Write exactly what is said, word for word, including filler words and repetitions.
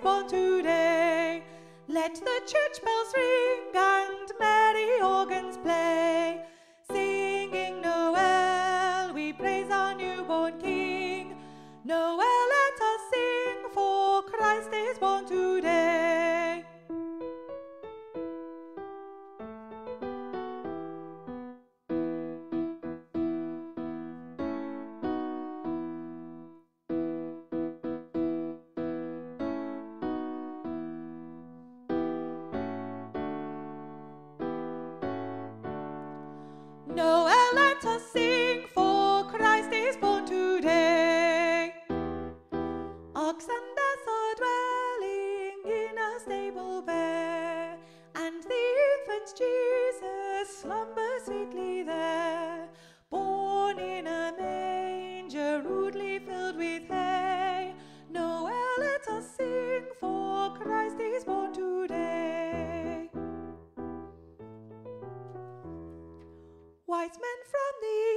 born today. Let the church bells ring and merry organs play, singing Noel, we praise our newborn King. Noel, let us sing, for Christ is born today. Noel, let us sing, for Christ is born today. Ox and ass are dwelling in a stable bare, and the infant Jesus slumbers sweetly there. Born in a manger, rudely filled with hay. Noel, let us sing, for Christ is born today. Wise men from the